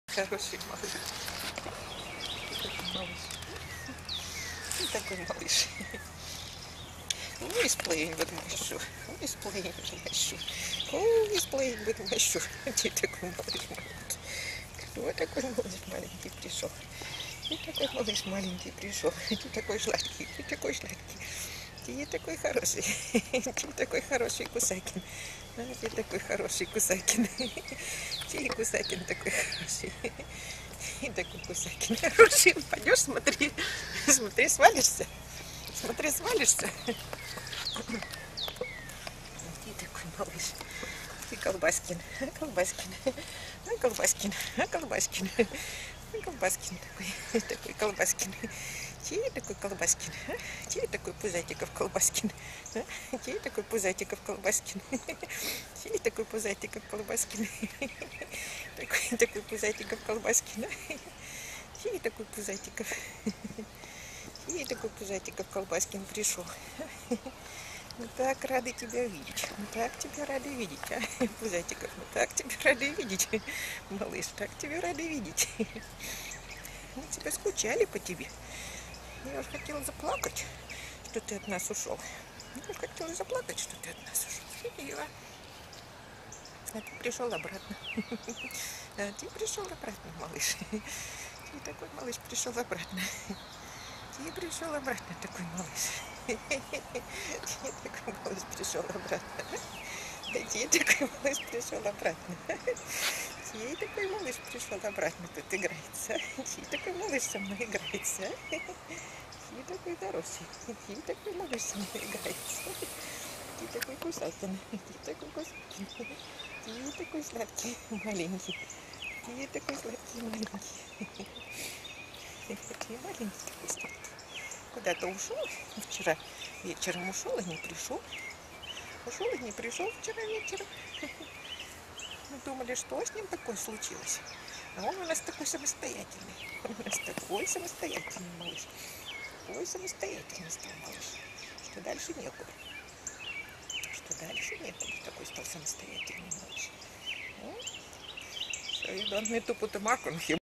Хороший малыш. Такой малыш. Такой малыш. He's playing with my shoe. He's playing with my shoe. Oh, he's playing with my shoe. Ты такой малыш маленький. Вот такой малыш маленький пришел. Ты такой малыш маленький пришел. Ты такой сладкий. Ты такой сладкий. Ты такой хороший. Ты такой хороший Кусакин. Ты такой хороший Кусакин. Ты Кусакин такой хороший. Ты такой Кусакин хороший. Пойдешь, смотри. Смотри, свалишься. Смотри, свалишься. Ты такой малыш. Ты Колбаскин. Колбаскин. Колбаскин. Колбаскин. Колбаскин такой. Такой Колбаскин. Ты такой Колбаскин. Ты такой Пузатиков Колбаскин. Ты такой Пузатиков Колбаскин. Ты такой Пузатиков Колбаскин. Такой Пузатиков Колбаскин. Ты такой Пузатиков. И такой Пузатиков Колбаскин пришел. Мы так рады тебя видеть. Мы так тебя рады видеть, а, Пузатиков. Мы так тебя рады видеть, малыш. Так тебя рады видеть. Мы тебя скучали по тебе. Я уже хотела заплакать, что ты от нас ушел. Я уже хотела заплакать, что ты от нас ушел. А ты пришел обратно. А ты пришел обратно, малыш. Ты такой малыш пришел обратно. Ты пришел обратно, такой малыш. Ты такой малыш пришел обратно. Ты такой малыш пришел обратно. Ты такой малыш пришел обратно, тут играется. Ты такой малыш со мной играется. Ты такой хороший. Ты такой малыш со мной играется. Ты такой Кусакин. Ты такой Кусакин. Ты такой сладкий маленький. Ты такой сладкий маленький. Ты маленький такой сладкий. Куда-то ушел вчера вечером, ушел и не пришел. Ушел и не пришел вчера вечером. Мы думали, что с ним такое случилось. А он у нас такой самостоятельный. Он у нас такой самостоятельный малыш. Такой самостоятельный стал малыш. Что дальше некуда. Что дальше некуда. Такой стал самостоятельный малыш. So you don't need to put a mark on him.